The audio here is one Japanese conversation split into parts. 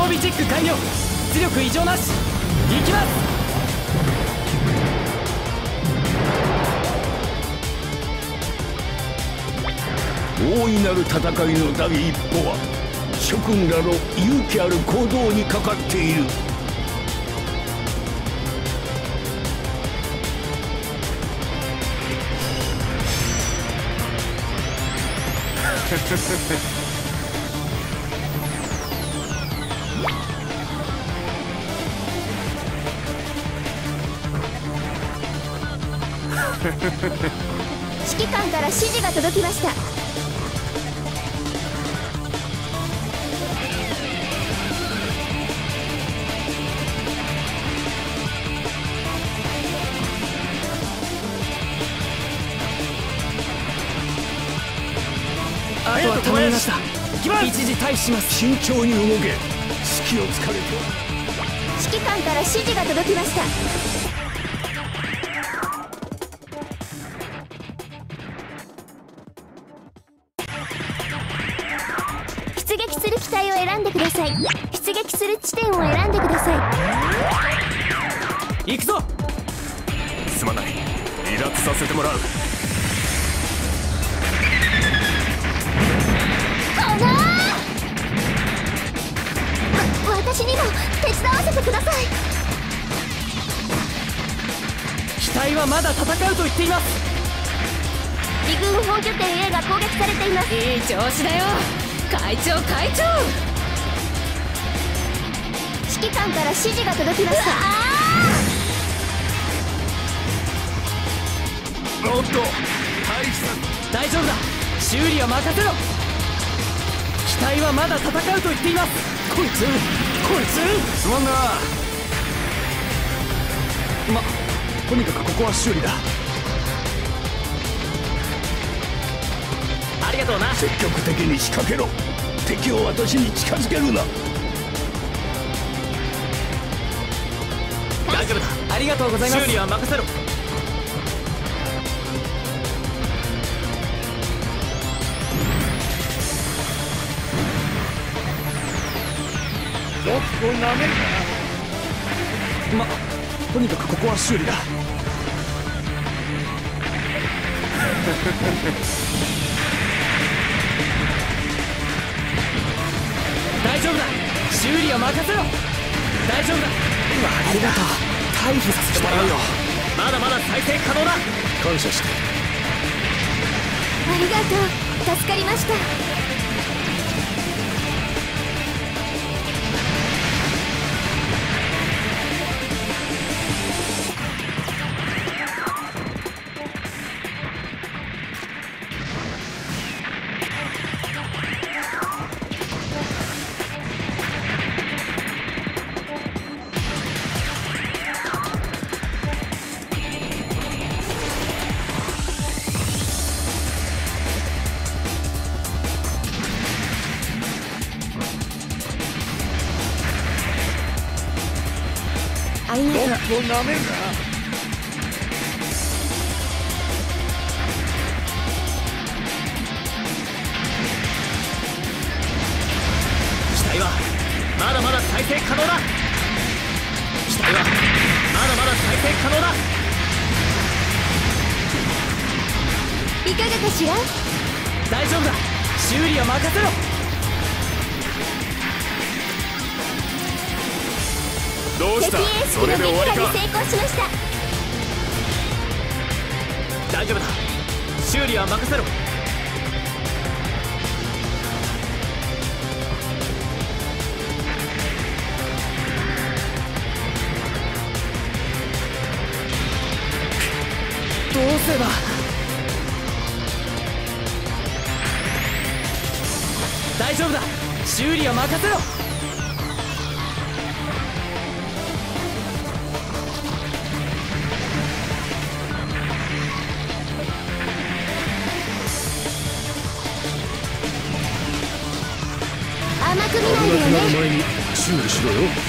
備チェック完了。出力異常なし。行きます。 大いなる戦いの第一歩は諸君らの勇気ある行動にかかっている。 指揮官から指示が届きました。 あとは頼みました。一時退避します。 慎重に動け。隙を突かれては。 指揮官から指示が届きました。出撃する機体を選んでください。出撃する地点を選んでください。行くぞ。 すまない。離脱させてもらう。 私にも手伝わせてください。 機体はまだ戦うと言っています。 離軍本拠点 A が攻撃されています。 いい調子だよ会長会長。 指揮官から指示が届きました。 おっと大丈夫だ。修理は任せろ。機体はまだ戦うと言っています。こいつすまんな。 とにかくここは修理だ。 ありがとうな。 積極的に仕掛けろ。敵を私に近づけるな。 大丈夫だ。ありがとうございます。修理は任せろ。 ちょっとなめるな。とにかくここは修理だ。 大丈夫だ。修理は任せろ。大丈夫だ。ありがとう。退避させてもらうよ。まだまだ再生可能だ。 感謝して。 ありがとう。助かりました。 ちょっとなめるな。 機体はまだまだ再生可能だ。機体はまだまだ再生可能だ。 いかがかしら。 大丈夫だ。修理は任せろ。 どうした。 敵エース機の撃破に成功しました。 大丈夫だ。修理は任せろ。どうすれば。大丈夫だ。修理は任せろ。 甘く見ないでよね。 前に修理しろよ。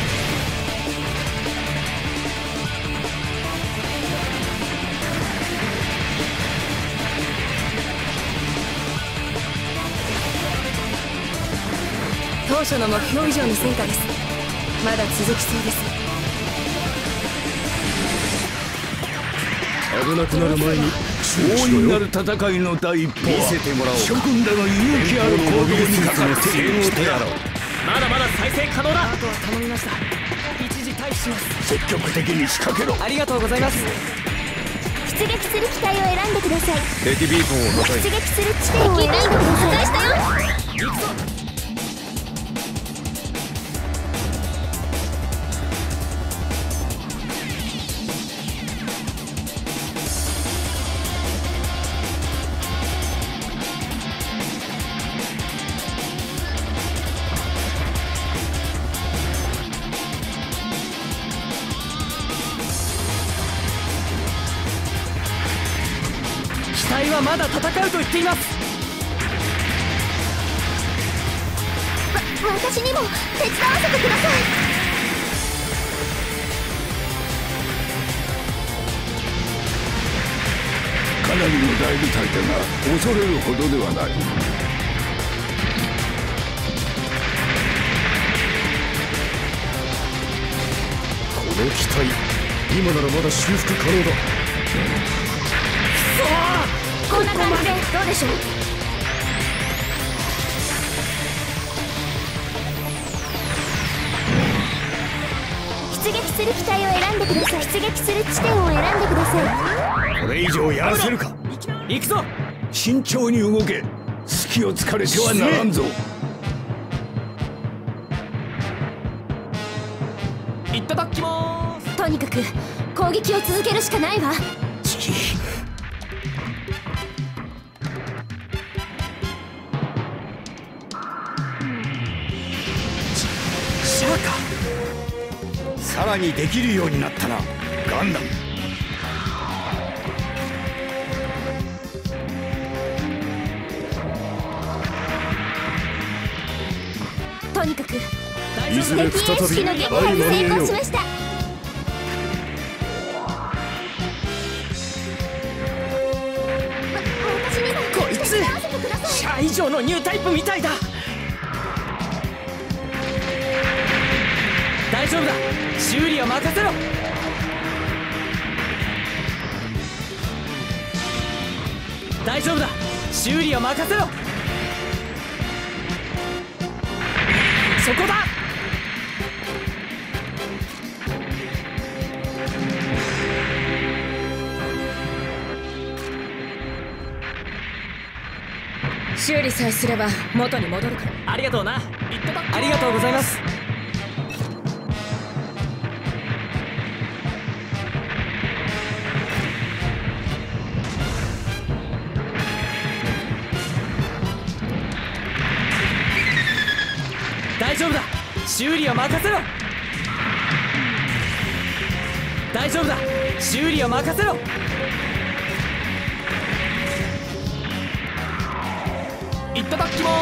投手初の目標以上の戦果です。まだ続きそうです。 危なくなる前に大いなる戦いの第一歩は諸君らの勇気ある行動にかかっている。 まだまだ再生可能だ。あとは頼みました。一時退避します。 積極的に仕掛けろ。 ありがとうございます。 出撃する機体を選んでください。 敵ビーコンを破壊。 出撃する地点を選んでください。破壊したよ。 機体はまだ戦うと言っています。 私にも手伝わせてください。 かなりの大部隊だが恐れるほどではない。 この機体、今ならまだ修復可能だ。 こんな感じでどうでしょう。出撃する機体を選んでください。出撃する地点を選んでください。 これ以上やらせるか。 行くぞ。 慎重に動け。隙を突かれてはならんぞ。 いただきます。 とにかく攻撃を続けるしかないわ。 シャーか。 さらにできるようになったな、ガンダム。 とにかくいずれ敵再び演習の撃破に成功しました。私にもこいつ手伝わせてください。 シャア以上のニュータイプみたいだ。大丈夫だ。修理は任せろ。大丈夫だ。修理は任せろ。そこだ。 修理さえすれば元に戻るから。 ありがとうな。ありがとうございます。大丈夫だ。修理は任せろ。大丈夫だ。修理は任せろ。いただきます。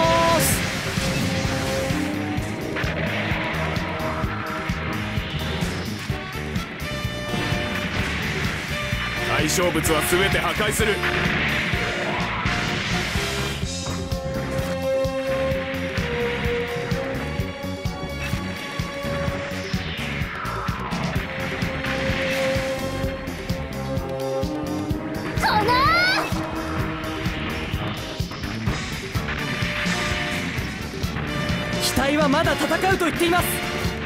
対象物は全て破壊する。 機体はまだ戦うと言っています。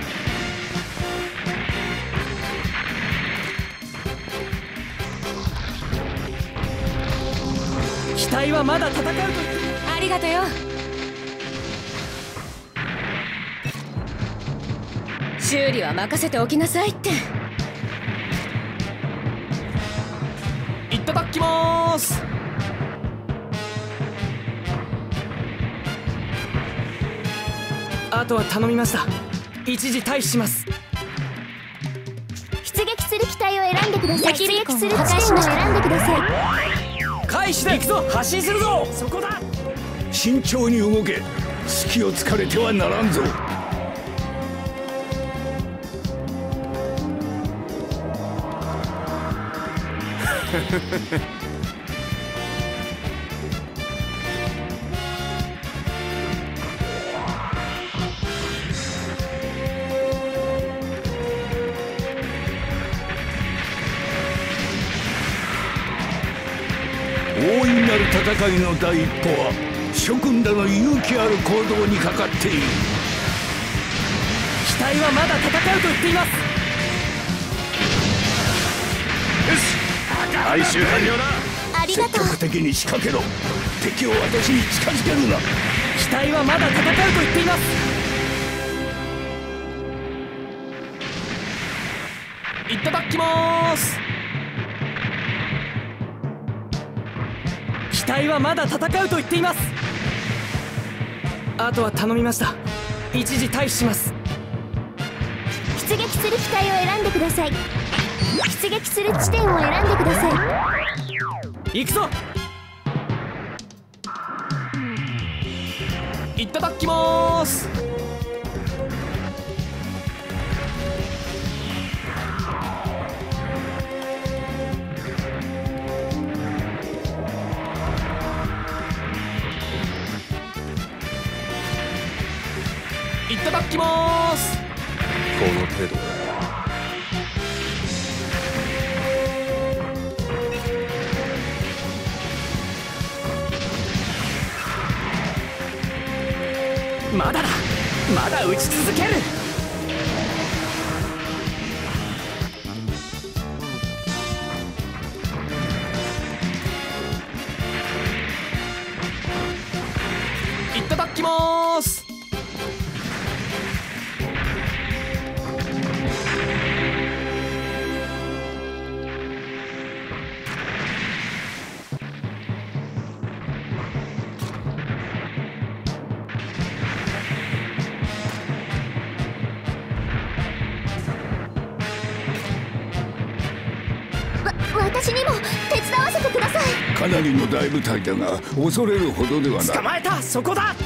機体はまだ戦うと言っています。 ありがとよ。修理は任せておきなさいって。 いただきます。あとは頼みました。一時退避します。 出撃する機体を選んでください。出撃する地点を選んでください。 回避で行くぞ。発進するぞ。そこだ。 慎重に動け。隙を突かれてはならんぞ。 なる戦いの第一歩は諸君らの勇気ある行動にかかっている。 機体はまだ戦うと言っています。 よし、回収完了だ。 ありがとう。 積極的に仕掛けろ。敵を私に近づけるな。 機体はまだ戦うと言っています。いただきます。機体はまだ戦うと言っています。あとは頼みました。一時退避します。 出撃する機体を選んでください。出撃する地点を選んでください。 行くぞ。いただきます。いただきます。 この程度だ。 まだだ。まだ撃ち続ける。いただきます。 私にも手伝わせてください。 かなりの大部隊だが恐れるほどではない。 捕まえた。そこだ。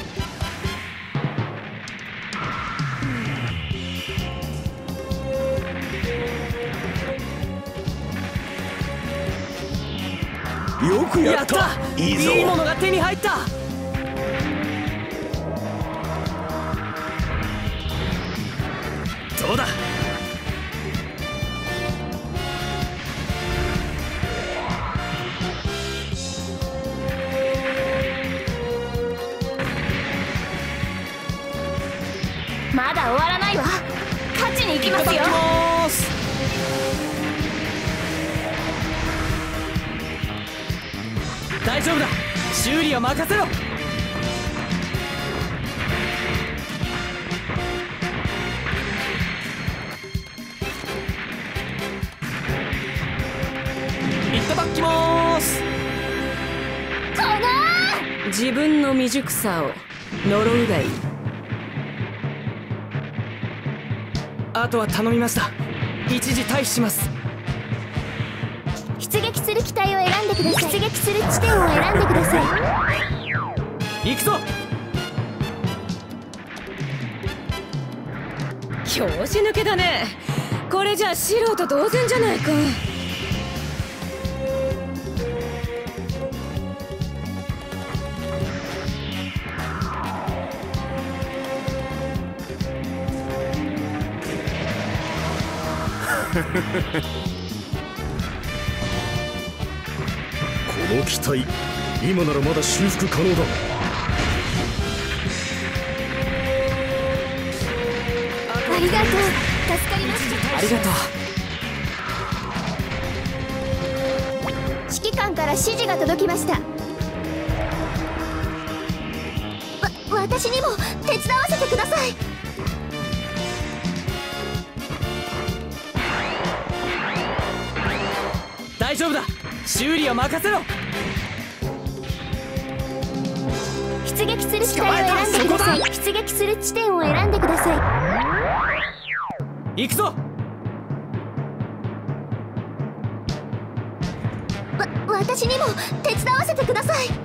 よくやっやったた。 いいぞ。 いいものが手に入った。どうだ。 まだ終わらないわ。勝ちに行きますよ。 いただきます。大丈夫だ。修理は任せろ。いただきます。 自分の未熟さを呪うがいい。 あとは頼みました。一時退避します。 出撃する機体を選んでください。出撃する地点を選んでください。 行くぞ。 拍子抜けだね。これじゃ素人同然じゃないか。 この機体、今ならまだ修復可能だ。 ありがとう。助かりました。 ありがとう。 指揮官から指示が届きました。私にも手伝わせてください。 大丈夫だ。修理は任せろ。 出撃する機体を選んでください。出撃する地点を選んでください。行くぞ。 私にも手伝わせてください。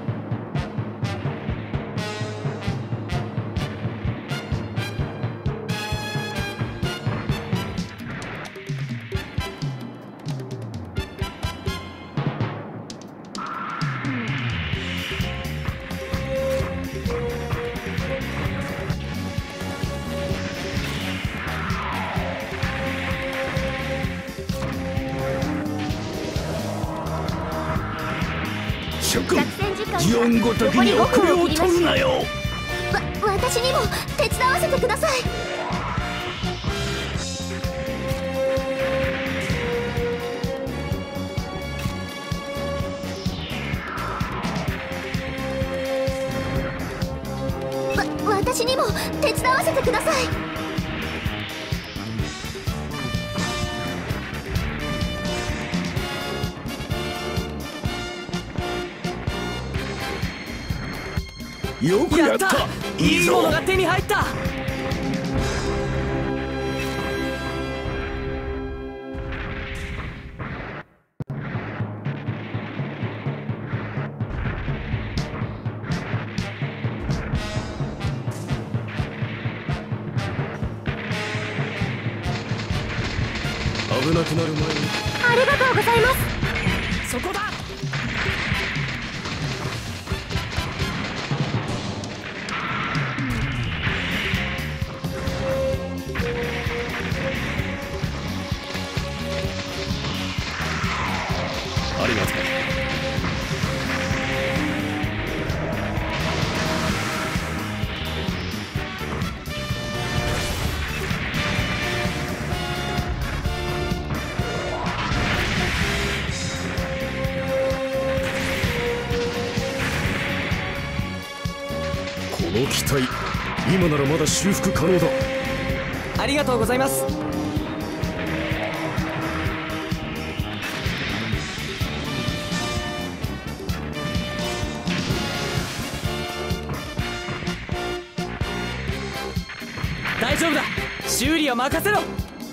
諸君、 ジオンごときに遅れを取るなよ。 私にも手伝わせてください。私にも手伝わせてください。 よくやった。 いいものが手に入った。 危なくなる前に。 ありがとうございます。 そこだ。 ありがとう。この機体、今ならまだ修復可能だ。 ありがとうございます。大丈夫だ。修理は任せろ。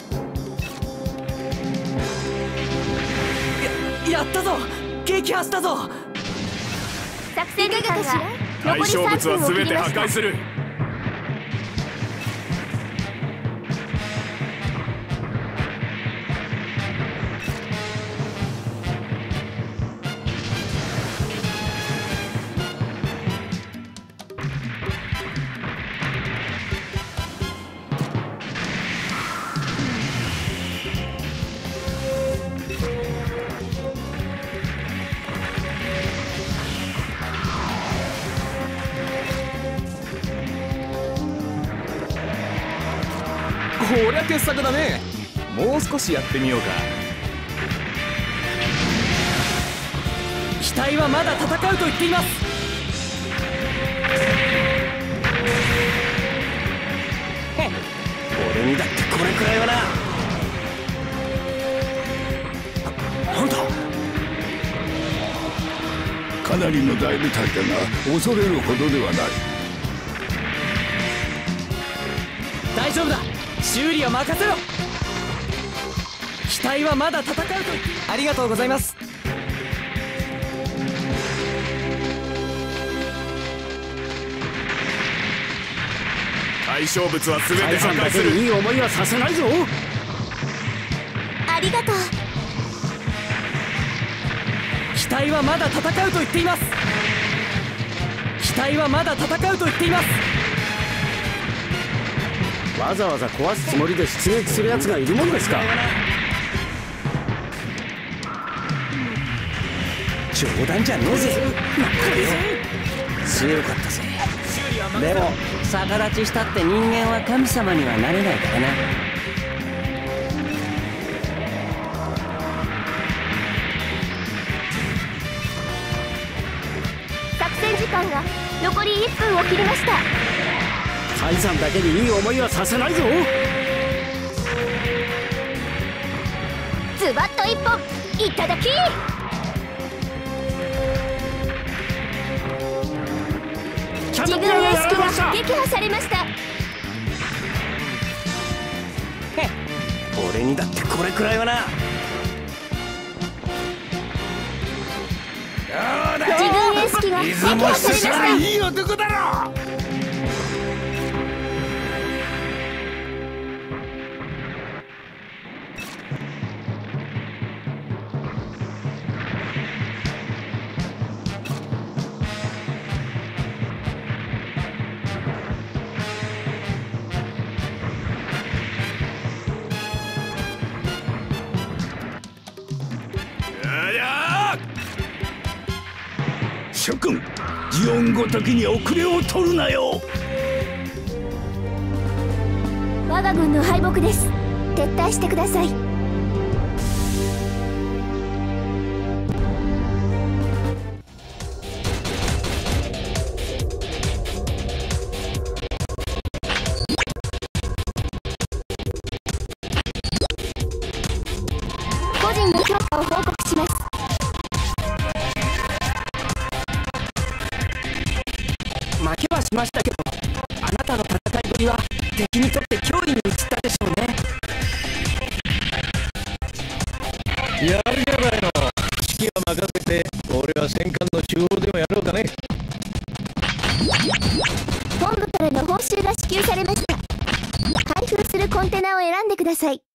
やったぞ。撃破したぞ。 作戦時間が対象物は全て破壊する。 こりゃ傑作だね。もう少しやってみようか。機体はまだ戦うと言っています。 俺にだってこれくらいはな。なんだ。かなりの大部隊だが恐れるほどではない。 大丈夫だ。修理は任せろ。機体はまだ戦うと言って。ありがとうございます。 対象物は全て破壊する。 いい思いはさせないぞ。 ありがとう。 機体はまだ戦うと言っています。機体はまだ戦うと言っています。 わざわざ壊すつもりで出撃するやつがいるもんですか。 冗談じゃねえぜ。 強かったぜ。でも逆立ちしたって人間は神様にはなれないからな。 作戦時間が残り1分を切りました。 サイさんだけにいい思いはさせないぞ。 ズバッと一本いただき。自分の意識が撃破されました。 俺にだってこれくらいはな。 自分意識が撃破されました。 いい男だろ。 諸君、ジオンごときに遅れを取るなよ。 我が軍の敗北です。撤退してください。個人の評価を報告します。 負けはしましたけど、あなたの戦いぶりは敵にとって脅威に移ったでしょうね。 やるじゃないの。指揮を任せて、俺は戦艦の中央でもやろうかね。 本部からの報酬が支給されました。開封するコンテナを選んでください。